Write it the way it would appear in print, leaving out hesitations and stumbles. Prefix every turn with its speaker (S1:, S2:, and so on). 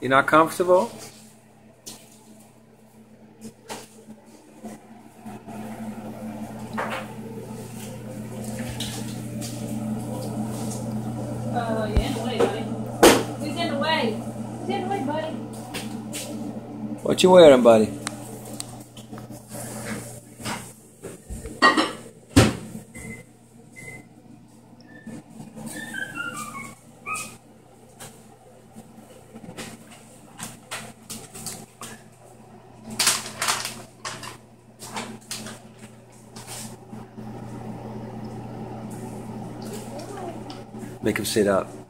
S1: You're not comfortable?
S2: Oh, you're in the way, buddy. Who's in the way? Who's in the way, buddy?
S1: What you wearing, buddy? Make him sit up.